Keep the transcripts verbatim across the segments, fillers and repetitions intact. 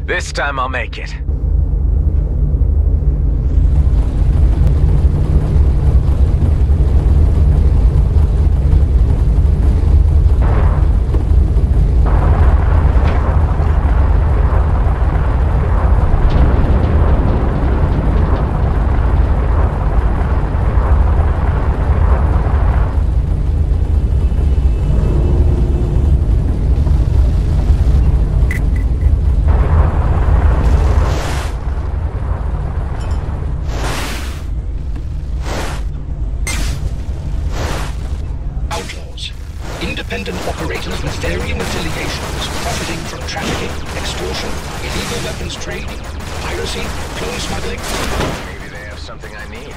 This time I'll make it. Independent operators with varying affiliations, profiting from trafficking, extortion, illegal weapons trade, piracy, clone smuggling. Maybe they have something I need.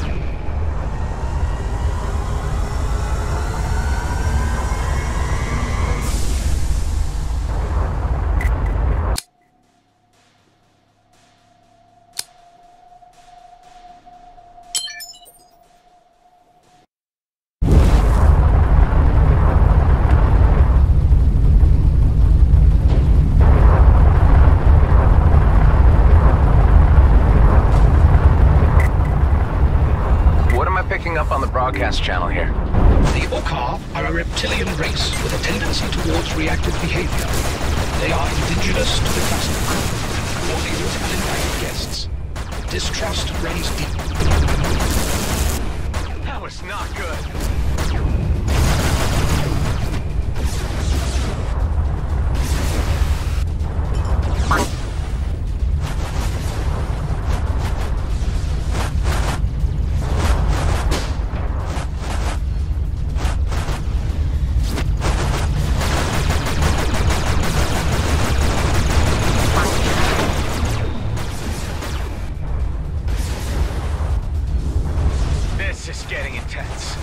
Up on the broadcast channel here. The Okar are a reptilian race with a tendency towards reactive behavior. They are indigenous to the cluster. All leaders and invited guests. Distrust runs deep. That was not good. This is getting intense.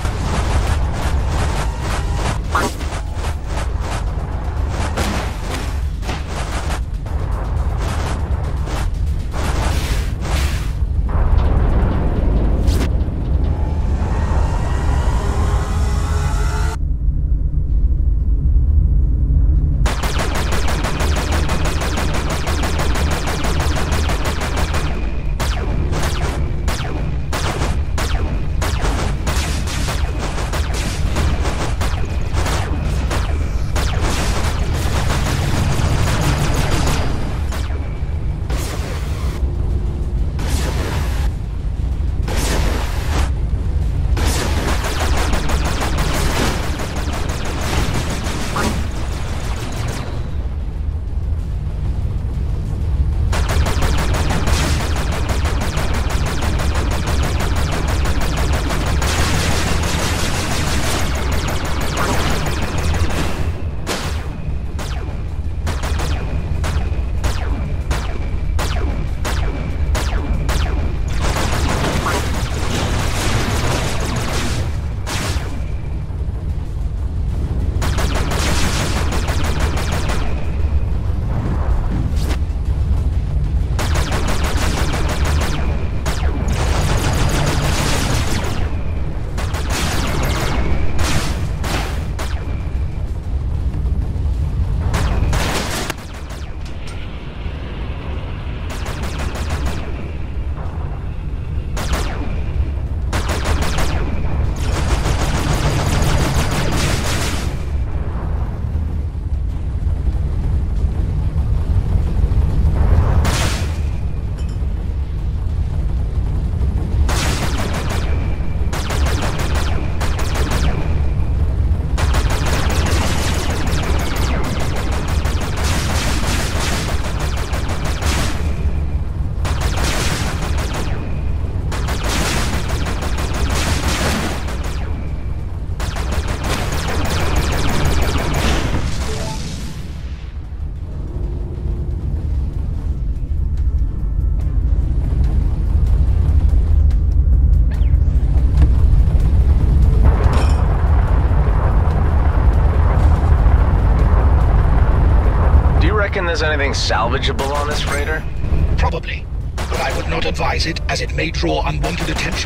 Reckon there's anything salvageable on this freighter? Probably, but I would not advise it as it may draw unwanted attention.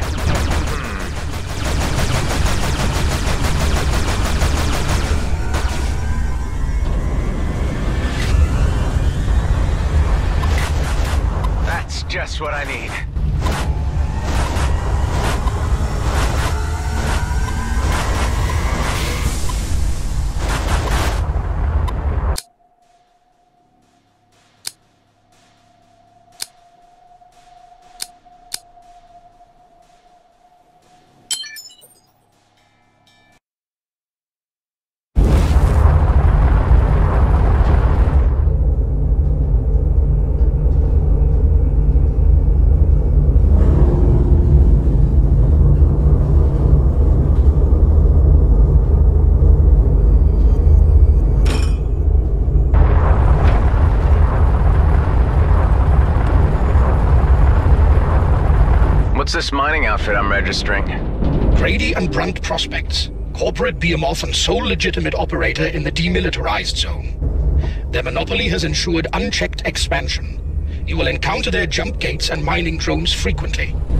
Just what I need. What's this mining outfit I'm registering? Grady and Brunt Prospects, corporate behemoth and sole legitimate operator in the demilitarized zone. Their monopoly has ensured unchecked expansion. You will encounter their jump gates and mining drones frequently.